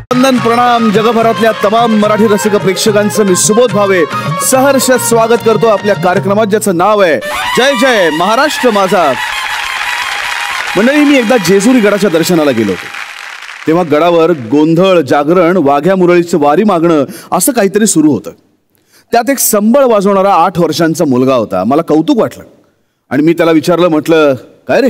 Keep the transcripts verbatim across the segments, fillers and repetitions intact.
वंदन प्रणाम जगभरातल्या तमाम मराठी रसिक प्रेक्षकांचं मी सुबोध भावे सहर्ष स्वागत करतो आपल्या कार्यक्रमात ज्याचं नाव आहे जय जय महाराष्ट्र माझा। मंडळी, मी एकदा जेजुरी गडाच्या दर्शनाला गेलो होतो तेव्हा गडावर गोंधळ, जागरण, वाघ्या मुरळीचं वारी मागणं असं काहीतरी सुरू होतं। त्यात एक संबळ वाजवणारा आठ वर्षांचा मुलगा होता। मला कौतुक वाटलं आणि मी त्याला विचारलं, म्हटलं काय रे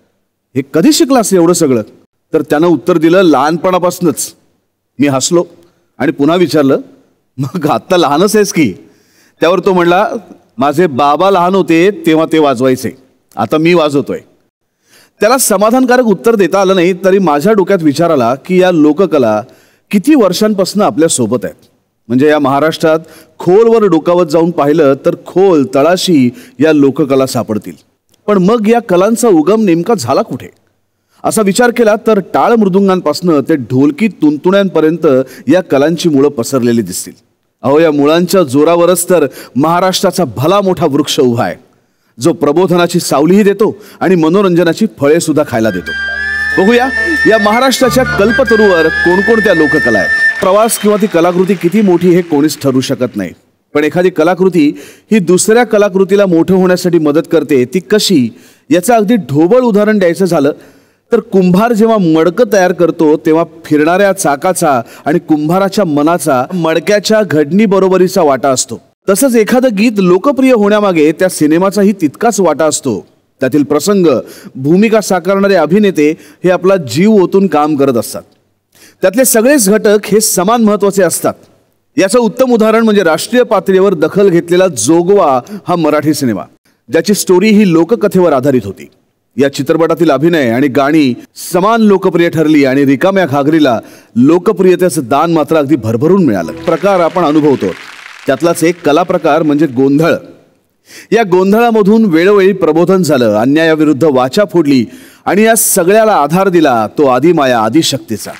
हे कधी शिकलास एवढं सगळं? तर त्यानं उत्तर दिलं, लहानपणापासूनच। मी हसलो आणि पुन्हा विचारलं, मग आत्ता लहानच आहेस की? त्यावर तो म्हणला, माझे बाबा लहान होते तेव्हा ते वाजवायचे, आता मी वाजवतोय। त्याला समाधानकारक उत्तर देता आलं नाही तरी माझ्या डोक्यात विचार आला की या लोककला किती वर्षांपासून आपल्या सोबत आहेत। म्हणजे या महाराष्ट्रात खोलवर डोकावत जाऊन पाहिलं तर खोल तळाशी या लोककला सापडतील। पण मग या कलांचा उगम नेमका झाला कुठे असा विचार केला तर टाळ मृदुंगांपासून ते ढोलकी तुंतुण्यांपर्यंत या कलांची मुळं पसरलेली दिसतील। अहो, या मुळांच्या जोरावरच तर महाराष्ट्राचा भला मोठा वृक्ष उभा आहे, जो प्रबोधनाची सावलीही देतो आणि मनोरंजनाची फळे सुद्धा खायला देतो। बघूया या महाराष्ट्राच्या कल्पतरूवर कोणकोणत्या लोककला आहेत। प्रवास किंवा ती कलाकृती किती मोठी हे कोणीच ठरवू शकत नाही, पण एखादी कलाकृती ही दुसऱ्या कलाकृतीला मोठं होण्यासाठी मदत करते। ती कशी याचं अगदी ढोबळ उदाहरण द्यायचं झालं तर कुंभार जेव्हा मडकं तयार करतो तेव्हा फिरणाऱ्या चाकाचा आणि कुंभाराच्या मनाचा मडक्याच्या घडणी बरोबरीचा वाटा असतो। तसंच एखादं गीत लोकप्रिय होण्यामागे त्या सिनेमाचाही तितकाच वाटा असतो। त्यातील प्रसंग, भूमिका साकारणारे अभिनेते हे आपला जीव ओतून काम करत असतात। त्यातले सगळेच घटक हे समान महत्त्वाचे असतात। याचं उत्तम उदाहरण म्हणजे राष्ट्रीय पातळीवर दखल घेतलेला जोगवा हा मराठी सिनेमा, ज्याची स्टोरी ही लोककथेवर आधारित होती। या चित्रपटातील अभिनय आणि गाणी समान लोकप्रिय ठरली आणि रिकाम्या घागरीला लोकप्रियतेचं दान मात्र अगदी भरभरून मिळालं। प्रकार आपण अनुभवतो त्यातलाच एक कला प्रकार म्हणजे गोंधळ। या गोंधळामधून वेळोवेळी प्रबोधन झालं, अन्यायाविरुद्ध वाचा फोडली आणि या सगळ्याला आधार दिला तो आदिमाया आदिशक्तीचा।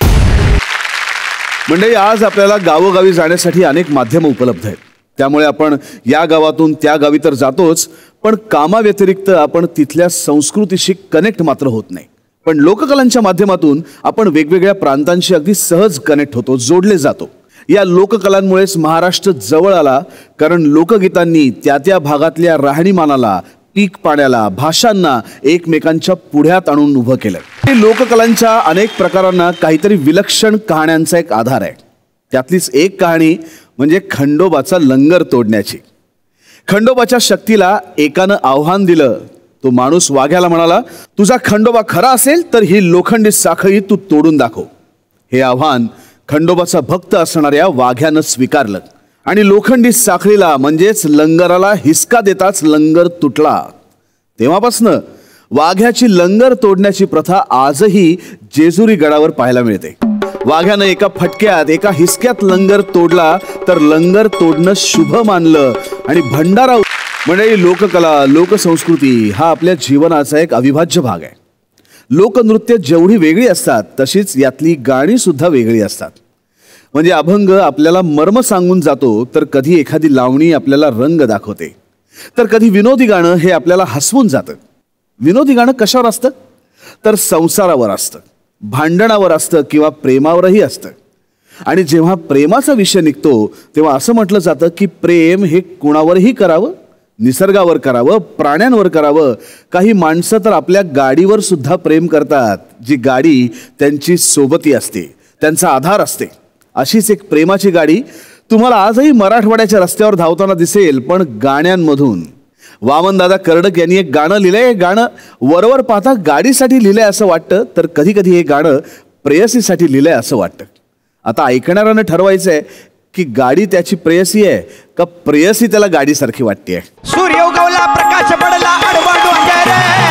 म्हणजे आज आपल्याला गावोगावी जाण्यासाठी अनेक माध्यम उपलब्ध आहेत, त्यामुळे आपण या गावातून त्या गावी तर जातोच, पण कामाव्यतिरिक्त आपण तिथल्या संस्कृतीशी कनेक्ट मात्र होत नाही। पण लोककलांच्या माध्यमातून आपण वेगवेगळ्या प्रांतांशी अगदी सहज कनेक्ट होतो, जोडले जातो। या लोककलांमुळेच महाराष्ट्र जवळ आला, कारण लोकगीतांनी त्या त्या भागातल्या राहणीमानाला, पीक पाण्याला, भाषांना एकमेकांच्या पुढ्यात आणून उभं केलं। लोककलांच्या अनेक प्रकारांना काहीतरी विलक्षण कहाण्यांचा एक आधार आहे। त्यातलीच एक कहाणी म्हणजे खंडोबाचा लंगर तोडण्याची। खंडोबाच्या शक्तीला एकानं आव्हान दिलं। तो माणूस वाघ्याला म्हणाला, तुझा खंडोबा खरा असेल तर ही लोखंडी साखळी तू तोडून दाखव। हे आव्हान खंडोबाचा भक्त असणाऱ्या वाघ्यानं स्वीकारलं आणि लोखंडी साखळीला म्हणजेच लंगराला हिसका देताच लंगर तुटला। तेव्हापासनं वाघ्याची लंगर तोडण्याची प्रथा आजही जेजुरी गडावर पाहायला मिळते। वाघ्यानं एका फटक्यात, एका हिसक्यात लंगर तोडला तर लंगर तोडणं शुभ मानलं आणि भंडारा। म्हणजे लोककला, लोकसंस्कृती हा आपल्या जीवनाचा एक अविभाज्य भाग आहे। लोकनृत्य जेवढी वेगळी असतात तशीच यातली गाणी सुद्धा वेगळी असतात। म्हणजे अभंग आपल्याला मर्म सांगून जातो, तर कधी एखादी लावणी आपल्याला रंग दाखवते, तर कधी विनोदी गाणं हे आपल्याला हसवून जातं। विनोदी गाणं कशावर असतं तर संसारावर असतं, भांडणावर असतं किंवा प्रेमावरही असतं। आणि जेव्हा प्रेमाचा विषय निघतो तेव्हा असं म्हटलं जातं की प्रेम हे कुणावरही करावं, निसर्गावर करावं, प्राण्यांवर करावं। काही माणसं तर आपल्या गाडीवर सुद्धा प्रेम करतात, जी गाडी त्यांची सोबती असते, त्यांचा आधार असते। अशीच एक प्रेमाची गाडी तुम्हाला आजही मराठवाड्याच्या रस्त्यावर धावताना दिसेल, पण गाण्यांमधून। वामनदादा कर्डक यांनी एक गाणं लिहिलंय। गाणं वरवर पाहता गाडीसाठी लिहिलंय असं वाटतं, तर कधी कधी हे गाणं प्रेयसीसाठी लिहिलंय असं वाटतं। आता ऐकणाऱ्यानं ठरवायचंय की गाडी त्याची प्रेयसी आहे का प्रेयसी त्याला गाडीसारखी वाटते। सूर्य उगवला, प्रकाश पडला, आडवा डोंगर,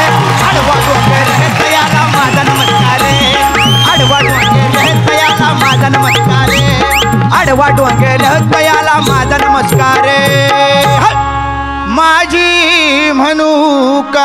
आडवा डोंगर तयाला माझा नमस्कार, आडवा डोंगर तयाला माझा नमस्कार, आडवा डोंगर तयाला माझा नमस्कार। माझी म्हणू का,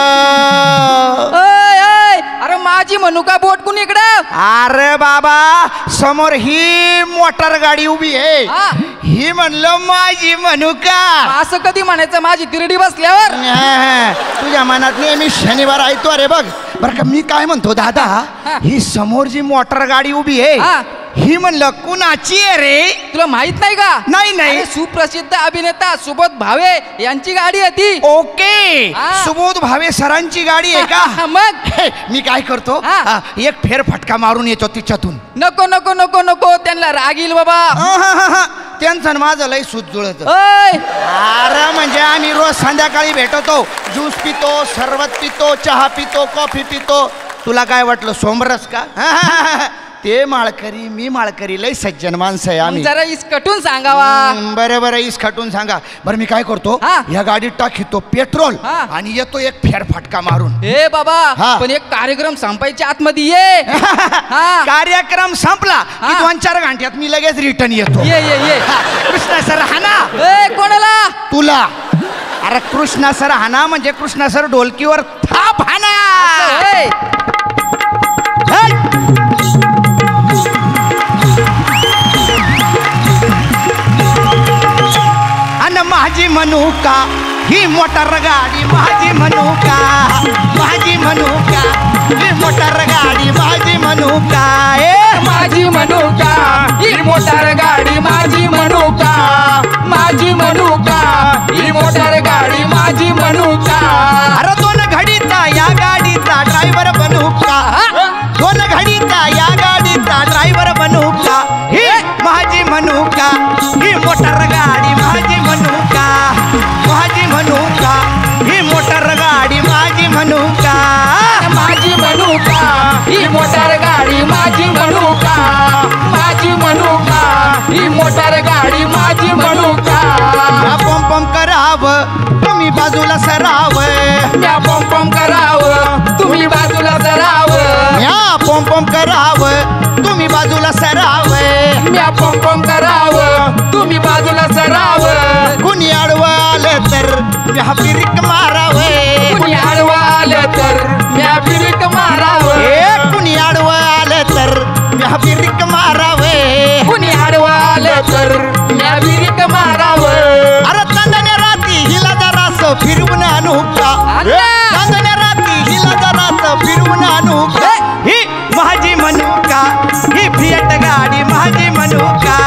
अरे माझी म्हणू का बोट कुणी इकडं? अरे बाबा, समोर ही मोटर गाडी उभी आहे, ही म्हणलं माझी म्हणू का? असं कधी म्हणायचं माझी तिरडी बसल्यावर? तुझ्या मनात नेहमी शनिवार ऐकतो रे बघ। बरं का मी काय म्हणतो दादा, ही समोर जी मोटर गाडी उभी आहे ही म्हणलं कुणाची आहे रे? तुला माहित नाही का? नाही नाही. अरे, सुप्रसिद्ध अभिनेता सुबोध भावे यांची गाडी आहे ती. ओके, हा. सुबोध भावे सरांची गाडी आहे का? मग हे, मी काय करतो हा. हा, एक फेर फटका मारून येतो तिच्यातून. नको नको नको नको त्यांना राग येईल बाबा. आहाहाहा, त्यांचं आणि माझं लय सूत जुळत. ओय अरे म्हणजे आम्ही रोज संध्याकाळी भेटतो, ज्यूस पितो, सरबत पितो, चहा पितो, कॉफी पितो. तुला काय वाटलं सोमरस का? ते माळकरी, मी माळकरी, लय सज्जन माणसं आहे मग आम्ही. जरा इसकटून सांगावा. हम्म, बरं बरं, इस खटून सांगा. बरं मी काय करतो, हा. या गाडीत टाकीतो पेट्रोल हा. आणि येतो एक फेर फटका मारून. हे बाबा हा. पण एक कार्यक्रम संपायच्या आतमध्ये ये. हा. कार्यक्रम संपला की हा. दोन चार घंट्यात मी लगेच रिटर्न येतो. ये ये ये. हा, कृष्णा सर हाना ए कोणाला? तुला. अरे कृष्णा सर हाना म्हणजे कृष्णा सर ढोलकीवर थाप हाना. ए, हट. अन माझी मनुका ही मोटर गाडी, माझी मनुका, माझी मनुका ही मोटर गाडी, माझी मनुका. ए माझी मनुका ही मोटार गाडी, माझी मनुका, माझी मनुका ही मोटार गाडी, माझी मनुका. अरे दोन घडीचा या गाडीचा ड्रायव्हर बनू का? दोन घडीचा या गाडीचा ड्रायव्हर बनू का? ही माझी मनुका ही मोटर गाडी, माझी मनुका, माझी मनुका ही मोटर गाडी, माझी मनुका. माझी मनुका ही मोटार गाडी, माझी मनुका, माझी मनुका ही मोटार गाडी, माझी मनुका. या पम पम करावं तुम्ही बाजूला सरावं, या पम पम करावं तुम्ही बाजूला सरावं, या पम पम करावं तुम्ही बाजूला सरावं. या पम पम करावं तुम्ही बाजूला सरावं. कुणी आडवं आलं तर म्या बिरिक मारावं. कुणी आडवं आलं तर म्या बिरिक मारावं. ए कुणी आडवं आलं तर म्या बिरिक मारावं. कुणी आडवं आलं तर म्या बिरिक मारावं. अरे चांदण्या राती हिला जरासं फिरवून आणू का? अण्णा! चांदण्या राती हिला जरासं फिरवून आणू का? ही माझी मनुका ही फिएट गाडी, माझी मनुका,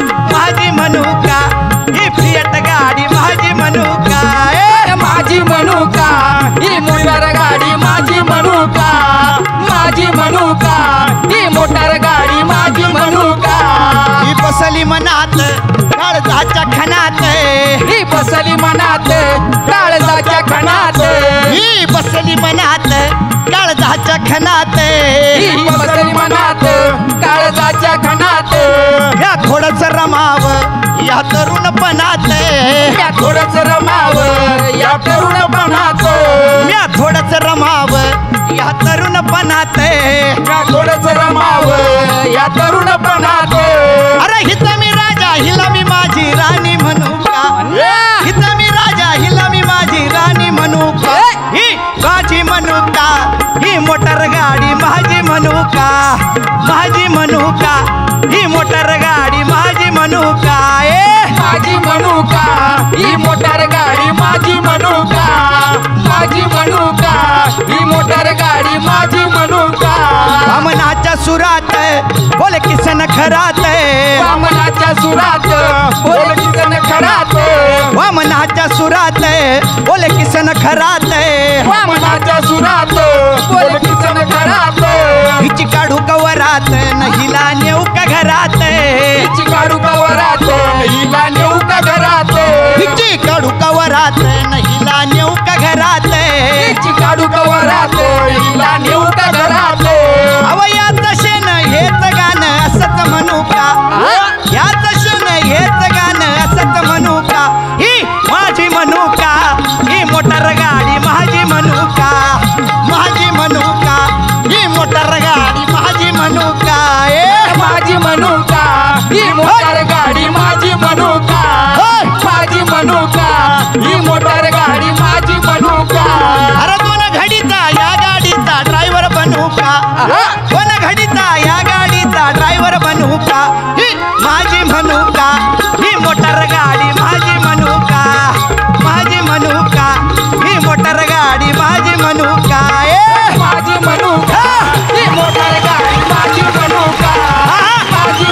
माझी मनुका ही फिएट गाडी, माझी मनुका. ए माझी मनुका ही मोटार गाडी, माझी मनुका, माझी मनुका ही मोटार गाडी, माझी मनुका. ही बसली मनात काळजाच्या खणात, ही बसली मनात काळजाच्या खणात, ही बसली मनात काळजाच्या खणात. ही बसली मनात काळजाच्या खणात. या थोडंच रमावं या तरुणपणात, या थोडंच रमावं या तरुणपणात, या थोडंच रमावं या तरुणपणात. या थोडंच रमावं या तरुणपणात. अरे हिचा मी राजा हिला मी माझी राणी म्हणू का? हिचा मी राजा हिला मी माझी राणी म्हणू का? ही माझी म्हणू का? ही मोटर गाडी माझी म्हणू का? माझी म्हणू का? ही मोटर गाडी माझी म्हणू का? ए माझी मनुका ही मोटार गाडी, माझी मनुका, माझी मनुका ही मोटार गाडी, माझी मनुका. वामनाच्या सुरात बोल किसन खरात, वामनाच्या सुरात बोल किसन खरात, वामनाच्या सुरात बोल किसन खरात. वामनाच्या सुरात बोल किसन खरात. हिची काढू कवरात न हिला नेऊ का घरात. हिची काढू कवरात हिला नेऊ का घरात. हिची काढू कवरात न हिला नेऊ का घरात. हिची काढू कवरात हिला नेऊ का घरात. अवयात शेण हेच गाणं असत म्हणू का? याच शेण हेच गाणं असत म्हणू का? ही माझी म्हणू का? ही मोटर गाडी माझी म्हणू का? माझी म्हणू का? ही मोटर गाडी माझी म्हणू का? ए माझी मनुका ही मोटार गाडी, माझी मनुका, माझी मनुका ही मोटार गाडी, माझी मनुका. अरे दोन घडीचा या गाडीचा ड्रायव्हर बनू का? दोन घडीचा या गाडीचा ड्रायव्हर बनू का? ही माझी म्हणू का? ही मोटर गाडी माझी म्हणू का? माझी म्हणू का? ही मोटर गाडी माझी म्हणू का? ए माझी मनुका ही मोटार गाडी, माझी मनुका, माझी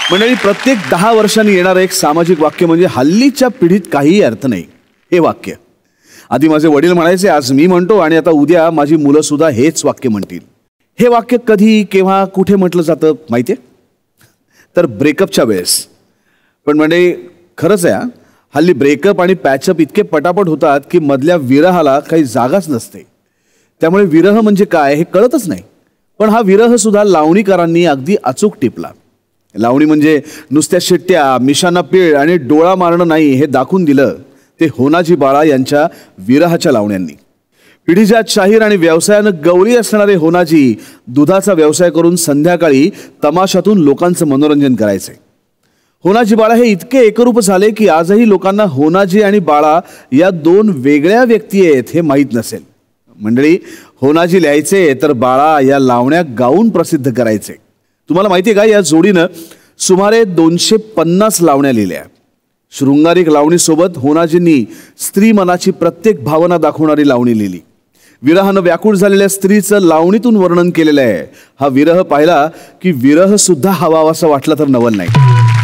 मंडळी, प्रत्येक दहा वर्षांनी येणारं एक सामाजिक वाक्य म्हणजे हल्लीच्या पिढीत काहीही अर्थ नाही हे वाक्य. आधी माझे वडील म्हणायचे, आज मी म्हणतो आणि आता उद्या माझी मुलं सुद्धा हेच वाक्य म्हणतील. हे वाक्य कधी केव्हा कुठे म्हटलं जातं माहितीये? तर ब्रेकअपच्या वेळेस. पण म्हणजे खरंच आहे, हल्ली ब्रेकअप आणि पॅचअप इतके पटापट होतात की मधल्या विरहाला काही जागाच नसते. त्यामुळे विरह म्हणजे काय हे कळतच नाही. पण हा विरह सुद्धा लावणीकारांनी अगदी अचूक टिपला. लावणी म्हणजे नुसत्या शिट्ट्या, मिशांना पीळ आणि डोळा मारणं नाही हे दाखवून दिलं ते होनाजी बाळा यांच्या विरहाच्या लावण्यांनी. पिढीजात शाहीर आणि व्यवसायानं गवळी असणारे होनाजी दुधाचा व्यवसाय करून संध्याकाळी तमाशातून लोकांचं मनोरंजन करायचे. होनाजी बाळा हे इतके एकरूप झाले की आजही लोकांना होनाजी आणि बाळा या दोन वेगळ्या व्यक्ती आहेत हे माहीत नसेल. मंडळी, होनाजी लिहायचे तर बाळा या लावण्या गाऊन प्रसिद्ध करायचे. तुम्हाला माहिती आहे का, या जोडीनं सुमारे दोनशे पन्नास लावण्या लिहिल्या. शृंगारिक लावणीसोबत होनाजींनी स्त्री मनाची प्रत्येक भावना दाखवणारी लावणी लिहिली. विरहानं व्याकुळ झालेल्या स्त्रीचं लावणीतून वर्णन केलेलं आहे. हा विरह पाहिला की विरह सुद्धा हवा असं वाटलं तर नवल नाही.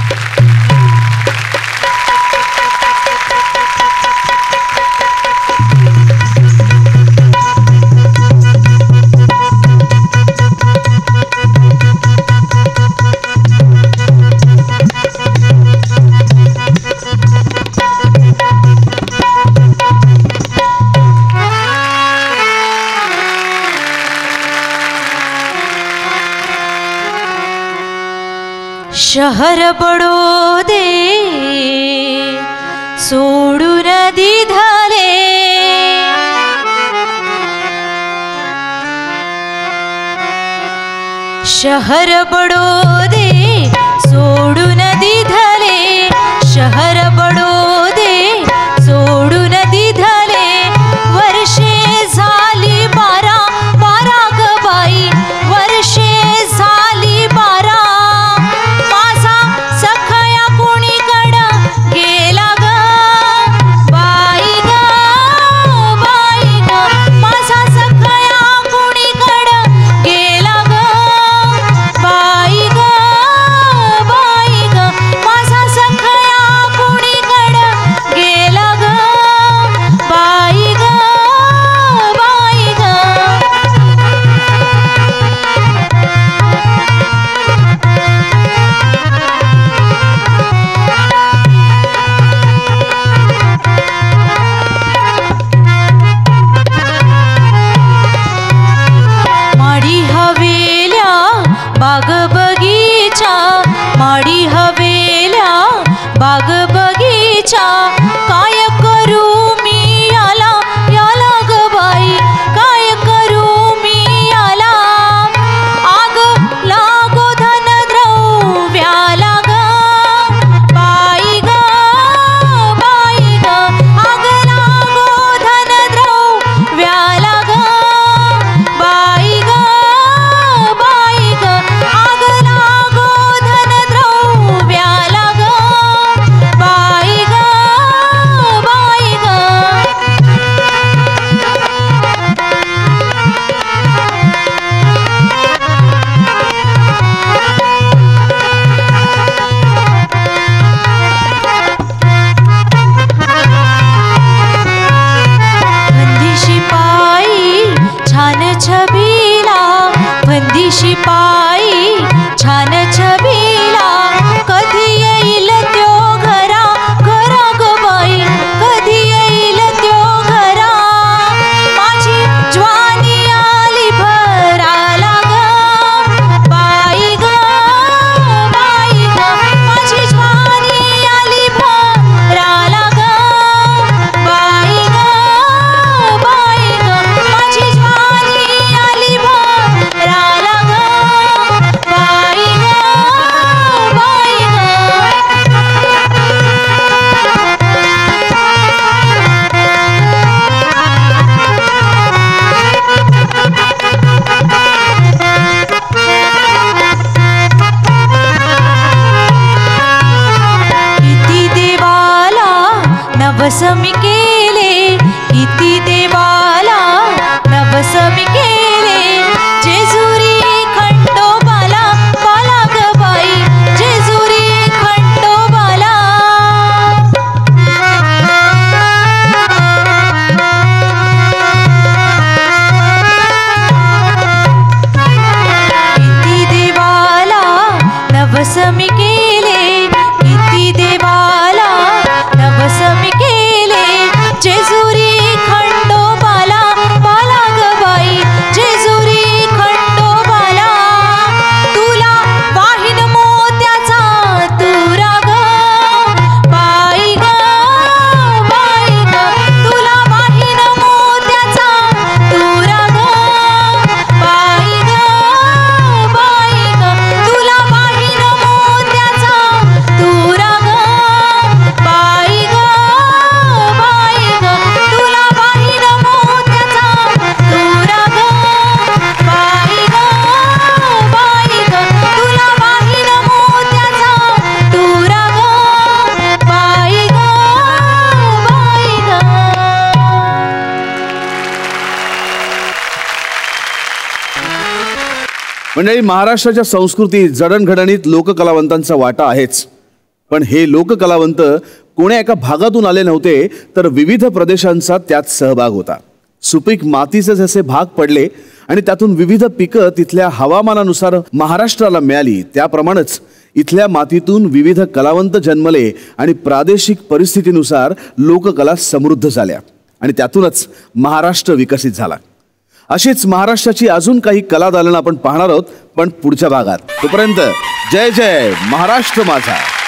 शहर बडो दे सोडून दिधाले, शहर बडो दे सोडून दिधाले, शहर बडो दे सोडून दिधाले. वर्षे झाली बारा बारा ग बाई, वर्षे झाली बारा. नवसमी केले किती देवाला नवसमी केले जेजुरी खंडोबाला बाला ग बाई जेजुरी मंडळी, महाराष्ट्राच्या संस्कृतीत जडणघडणीत लोककलावंतांचा वाटा आहेच. पण हे लोककलावंत कोण्या एका भागातून आले नव्हते, तर विविध प्रदेशांचा त्यात सहभाग होता. सुपीक मातीचे जसे भाग पडले आणि त्यातून विविध पिकं तिथल्या हवामानानुसार महाराष्ट्राला मिळाली, त्याप्रमाणेच इथल्या मातीतून विविध कलावंत जन्मले आणि प्रादेशिक परिस्थितीनुसार लोककला समृद्ध झाल्या आणि त्यातूनच महाराष्ट्र विकसित झाला. अशीच महाराष्ट्राची अजून काही कला दालनं आपण पाहणार आहोत, पण पुढच्या भागात. तोपर्यंत जय जय महाराष्ट्र माझा.